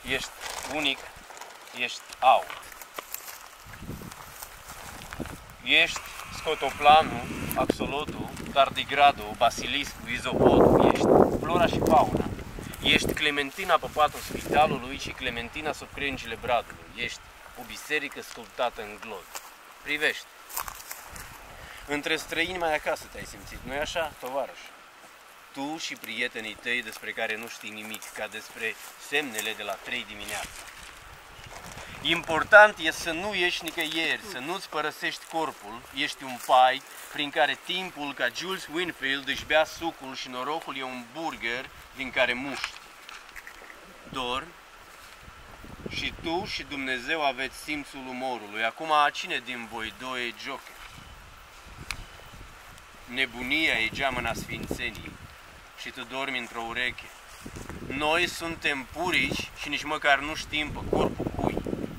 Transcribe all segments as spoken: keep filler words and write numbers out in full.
ești unic, ești out. Ești scotoplanul, axolotul, tardigradul, basiliscul, izopotul, ești flora și fauna. Ești clementina pe patul spitalului și clementina sub crengile bradului. Ești o biserică sculptată în glod. Privește! Între străini mai acasă te-ai simțit, nu-i așa, tovarăș? Tu și prietenii tăi despre care nu știi nimic, ca despre semnele de la trei dimineața. Important e să nu ieși nicăieri, să nu-ți părăsești corpul, ești un pai prin care timpul, ca Jules Winfield, își bea sucul și norocul e un burger din care muști. Dormi și tu și Dumnezeu aveți simțul umorului. Acum, cine din voi doi e joker? Nebunia e geamăna sfințenii și tu dormi într-o ureche. Noi suntem purici și nici măcar nu știm pe corpul cui.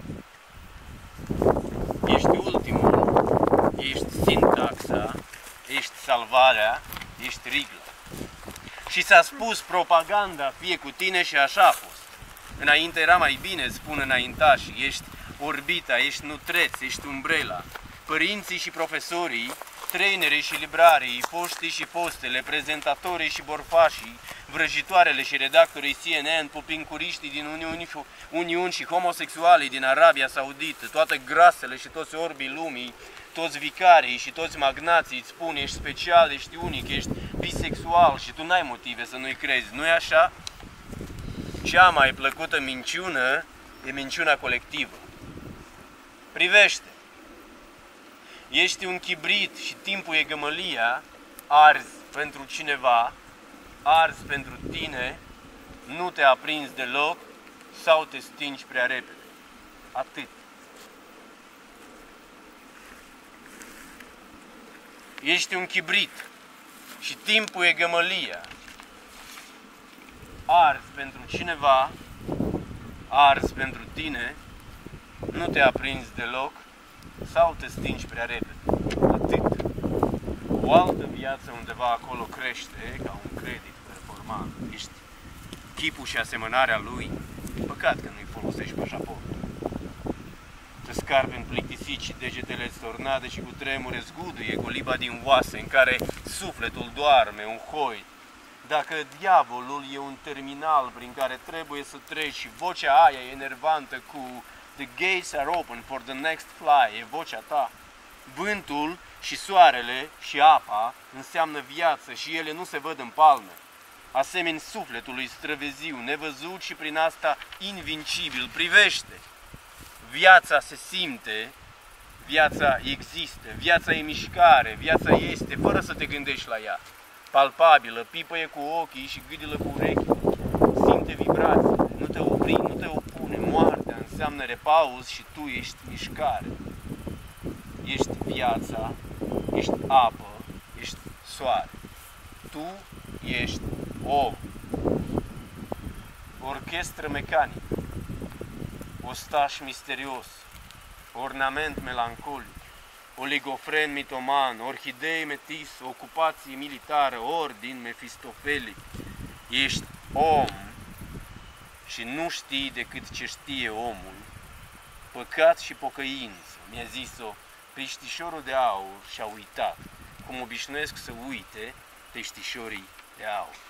Ești ultimul, ești sintaxa, ești salvarea, ești rigla. Și s-a spus, propaganda fie cu tine și așa a fost. Înainte era mai bine, spun înaintașii, ești orbita, ești nutreț, ești umbrela. Părinții și profesorii, trainerii și librarii, foștii și fostele, prezentatorii și borfașii, vrăjitoarele și redactorii C N N, pupincuriștii din Uniuni, Uniuni și homosexualii din Arabia Saudită, toate grasele și toți orbii lumii, toți vicarii și toți magnații îți spun ești special, ești unic, ești bisexual și tu n-ai motive să nu-i crezi, nu-i așa? Cea mai plăcută minciună e minciuna colectivă. Privește! Ești un chibrit și timpul e gămălia, arzi pentru cineva, arzi pentru tine, nu te aprinzi deloc sau te stingi prea repede. Atât. Ești un chibrit și timpul e gămălia, arzi pentru cineva, arzi pentru tine, nu te aprinzi deloc sau te stingi prea repede. Atât. O altă viață undeva acolo crește ca un credit performant. Ești chipul și asemănarea lui. Păcat că nu-i folosești pașaportul. Te scarpi în plictisici și degetele stornade și cu tremure zguduie coliba din oase în care sufletul doarme, un hoi. Dacă diavolul e un terminal prin care trebuie să treci și vocea aia e enervantă cu "The gates are open for the next fly", e vocea ta. Vântul și soarele și apa înseamnă viață și ele nu se văd în palme. Asemeni sufletului străveziu, nevăzut și prin asta invincibil, privește. Viața se simte, viața există, viața e mișcare, viața este fără să te gândești la ea. Palpabilă, pipăie cu ochii și gâdilă cu urechile. Simte vibrații, nu te opri, nu te opune. Moartea înseamnă repaus și tu ești mișcare. Ești viața, ești apă, ești soare. Tu ești om. Orchestră mecanică, ostaș misterios, ornament melancolic, oligofren mitoman, orhidee metis, ocupație militară, ordin mefistofelic. Ești om și nu știi decât ce știe omul. Păcat și pocăință, mi-a zis-o peștișorul de aur și-a uitat, cum obișnuiesc să uite peștișorii de aur.